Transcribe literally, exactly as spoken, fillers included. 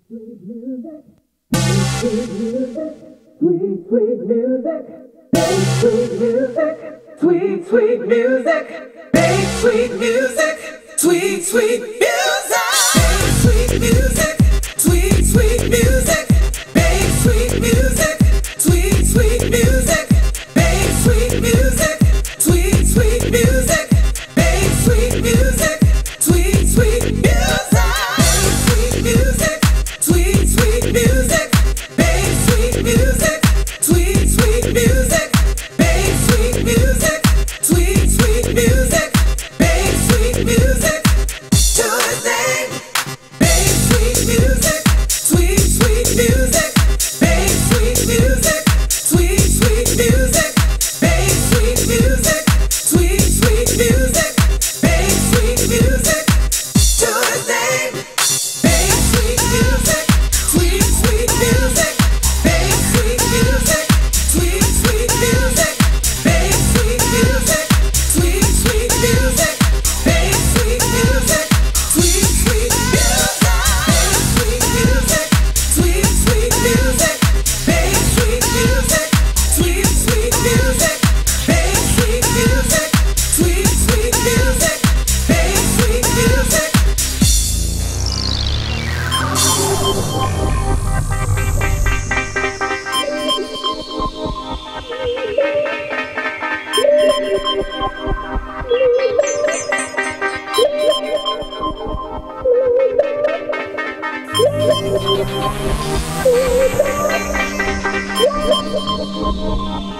Sweet music, sweet music, sweet, sweet music, make sweet music, sweet, sweet music, make sweet music, sweet, sweet music, sweet music, sweet, sweet music, make sweet music, sweet, sweet music, make sweet music, sweet, sweet music, make sweet music, sweet, sweet music, sweet music. Sweet, sweet music, make sweet music, sweet, sweet music, make sweet music, sweet, sweet music, make sweet music, to his name, make sweet music, sweet, sweet music, make sweet music, sweet, sweet music, make sweet music, sweet, sweet music, make sweet music, to his name, make sweet music. Sweet, sweet music, make sweet music, sweet, sweet music, make sweet music, sweet, sweet music, make sweet music, sweet, sweet music, sweet music, sweet, sweet music, make sweet music, sweet, sweet music, make sweet music, sweet, sweet music, make sweet music. Thank you.